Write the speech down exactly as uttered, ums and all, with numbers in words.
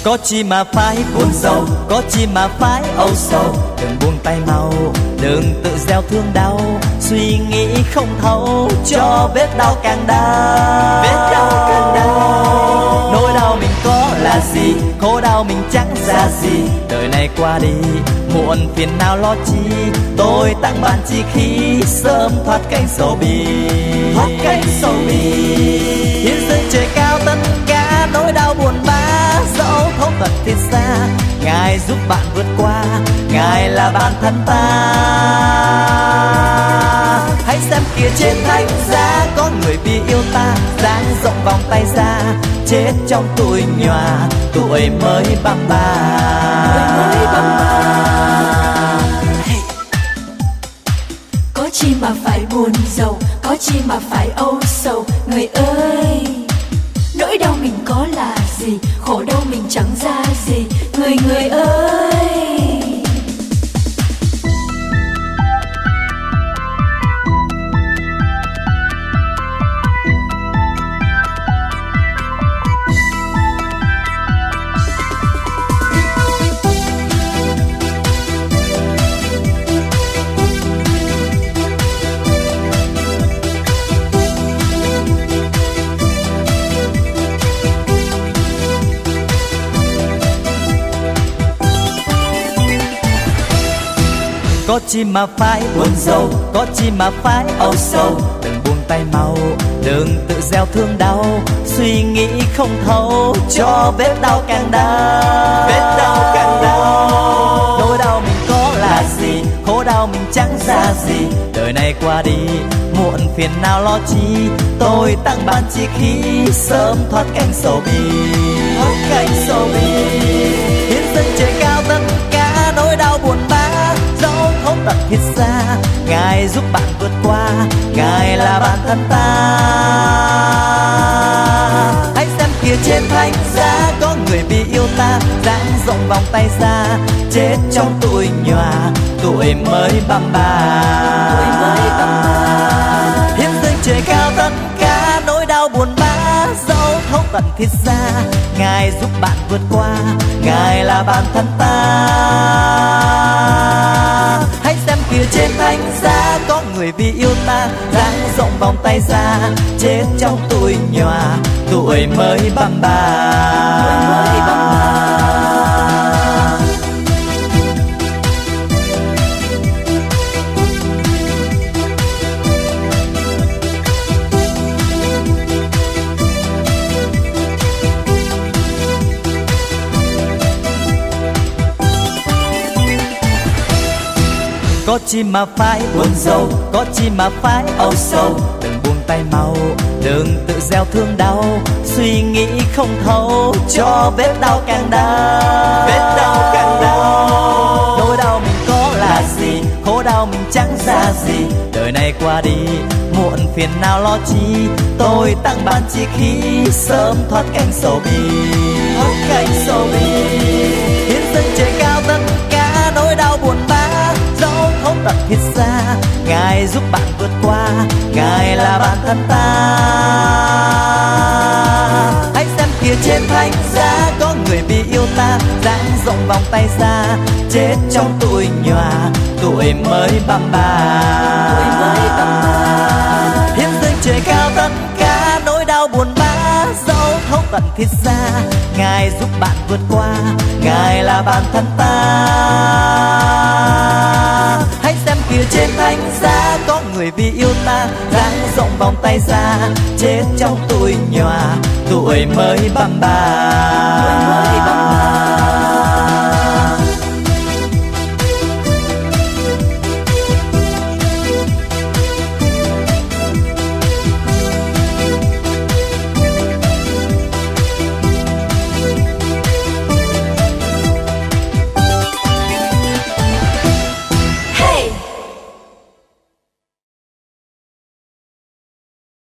Có chi mà phải buồn rầu, có chi mà phải âu sầu. Đừng buông tay mau, đừng tự gieo thương đau. Suy nghĩ không thấu, cho vết đau càng đau. Vết đau càng đau. Nỗi đau mình có là gì, khổ đau mình chẳng ra gì. Đời này qua đi, muộn phiền nào lo chi. Tôi tặng bạn chi khí, sớm thoát cảnh sầu bi. Thoát cảnh sầu bi. Hiến dâng trời cao tất cả nỗi đau buồn bã. Dẫu thấu tận thiên xa, Ngài giúp bạn vượt qua. Ngài là bạn thân ta. Hãy xem kìa trên thánh giá, có người vì yêu ta dang rộng vòng tay ra. Chết trong tuổi nhòa, tuổi mới băm ba. Tuổi mới băm ba. Hey. Có chi mà phải buồn rầu, có chi mà phải âu sầu. Người ơi, nỗi đau mình có là gì, khổ đau mình chẳng ra gì. Người người ơi. Có chi mà phải buồn rầu, có chi mà phải âu sầu. Đừng buông tay mau, đừng tự gieo thương đau. Suy nghĩ không thấu, cho vết đau càng đau. Vết đau càng đau. Nỗi đau mình có là gì, khổ đau mình chẳng ra gì. Đời này qua đi, muộn phiền nào lo chi. Tôi tặng bạn chi khí, sớm thoát cảnh sầu bi. Thoát cảnh sầu bi. Hiến dâng trời cao tất cả nỗi đau buồn bã. Dẫu thấu tận thiết xa, Ngài giúp bạn vượt qua. Ngài là bạn thân ta. Hãy xem kìa trên thánh giá, có người vì yêu ta dang rộng vòng tay ra. Chết trong tuổi nhòa, tuổi mới băm ba. Tuổi mới băm ba. Hiến dâng trời cao tất cả nỗi đau buồn bã. Dẫu thấu tận thiết xa, Ngài giúp bạn vượt qua. Ngài là bạn thân ta. Hãy xem kìa trên thánh giá, có người vì yêu ta dang rộng vòng tay ra. Chết trong tuổi nhòa, tuổi mới băm ba. Tuổi mới băm ba. Có chi mà phải buồn rầu, có chi mà phải âu sầu. Đừng buông tay mau, đừng tự gieo thương đau. Suy nghĩ không thấu, cho vết đau càng đau. Vết đau càng đau. Nỗi đau mình có là gì, khổ đau mình chẳng ra gì. Đời này qua đi, muộn phiền nào lo chi. Tôi tặng bạn chi khí, sớm thoát cảnh sầu bi. Thoát cảnh sầu bi. Hiến dâng trời cao tất cả nỗi đau buồn bã. Dẫu thấu tận thiết xa, Ngài giúp bạn vượt qua. Ngài là bạn thân ta. Hãy xem kìa trên thánh giá, có người vì yêu ta dang rộng vòng tay ra. Chết trong tuổi nhòa, tuổi mới băm ba. Tuổi mới băm ba. Hiến dâng trời cao tất cả nỗi đau buồn bã. Dẫu thấu tận thiết xa, Ngài giúp bạn vượt qua. Ngài là bạn thân ta. Hãy xem kìa trên thánh giá, có người vì yêu ta dang rộng vòng tay ra. Chết trong tuổi nhòa, tuổi mới băm ba.